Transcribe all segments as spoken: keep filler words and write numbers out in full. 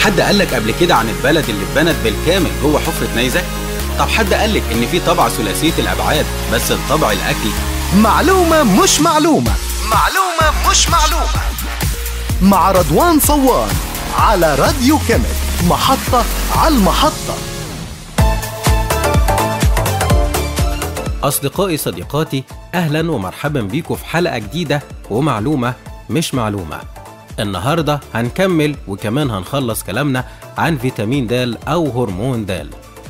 حد قالك قبل كده عن البلد اللي اتبنت بالكامل جوه حفرة نيزك؟ طب حد قالك ان في طبعة ثلاثية الابعاد بس الطبع الاكلي؟ معلومة مش معلومة معلومة مش معلومة مع رضوان صوان على راديو كامل، محطة على المحطة. أصدقائي صديقاتي، أهلا ومرحبا بيكم في حلقة جديدة ومعلومة مش معلومة. النهاردة هنكمل وكمان هنخلص كلامنا عن فيتامين د أو هرمون د،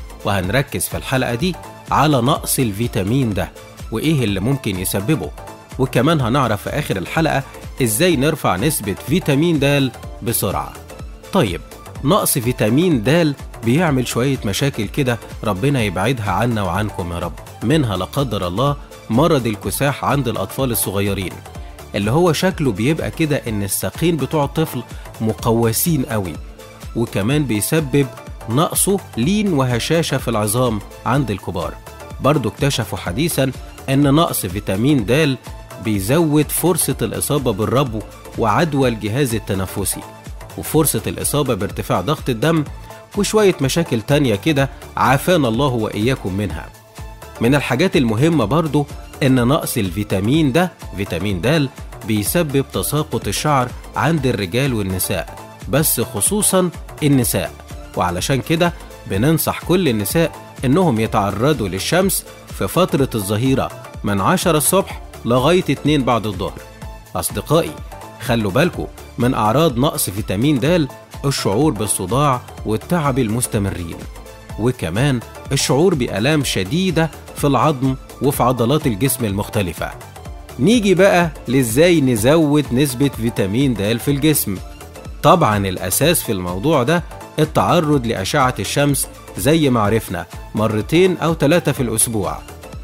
وهنركز في الحلقة دي على نقص الفيتامين ده وإيه اللي ممكن يسببه، وكمان هنعرف في آخر الحلقة إزاي نرفع نسبة فيتامين د بسرعة. طيب، نقص فيتامين د بيعمل شوية مشاكل كده، ربنا يبعدها عنا وعنكم يا رب. منها لا قدر الله مرض الكساح عند الأطفال الصغيرين، اللي هو شكله بيبقى كده إن الساقين بتوع الطفل مقوسين قوي، وكمان بيسبب نقصه لين وهشاشة في العظام عند الكبار. برضو اكتشفوا حديثا إن نقص فيتامين د بيزود فرصة الإصابة بالربو وعدوى الجهاز التنفسي، وفرصة الإصابة بارتفاع ضغط الدم، وشوية مشاكل تانية كده عافانا الله وإياكم منها. من الحاجات المهمة برضو إن نقص الفيتامين ده فيتامين د بيسبب تساقط الشعر عند الرجال والنساء، بس خصوصا النساء، وعلشان كده بننصح كل النساء إنهم يتعرضوا للشمس في فترة الظهيرة من عشرة الصبح لغاية اتنين بعد الظهر. أصدقائي، خلوا بالكم من أعراض نقص فيتامين د: الشعور بالصداع والتعب المستمرين، وكمان الشعور بآلام شديدة في العظم وفي عضلات الجسم المختلفة. نيجي بقى لإزاي نزود نسبة فيتامين د في الجسم. طبعا الأساس في الموضوع ده التعرض لأشعة الشمس زي ما عرفنا مرتين أو ثلاثة في الأسبوع،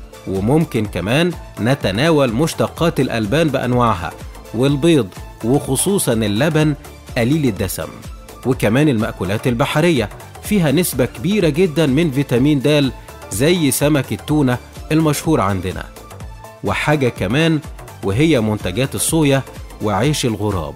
وممكن كمان نتناول مشتقات الألبان بأنواعها والبيض، وخصوصا اللبن قليل الدسم، وكمان المأكولات البحرية فيها نسبة كبيرة جدا من فيتامين د زي سمك التونة المشهور عندنا، وحاجة كمان وهي منتجات الصويا وعيش الغراب.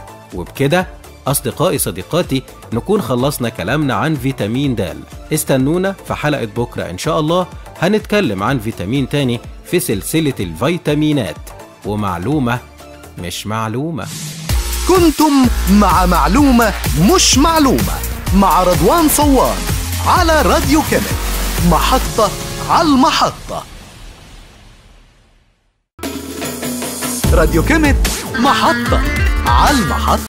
وبكده أصدقائي صديقاتي نكون خلصنا كلامنا عن فيتامين د. استنونا في حلقة بكرة إن شاء الله، هنتكلم عن فيتامين تاني في سلسلة الفيتامينات ومعلومة مش معلومة. كنتم مع معلومة مش معلومة مع رضوان صوان على راديو كامل، محطة على المحطة. راديو كامل، محطة على المحطة.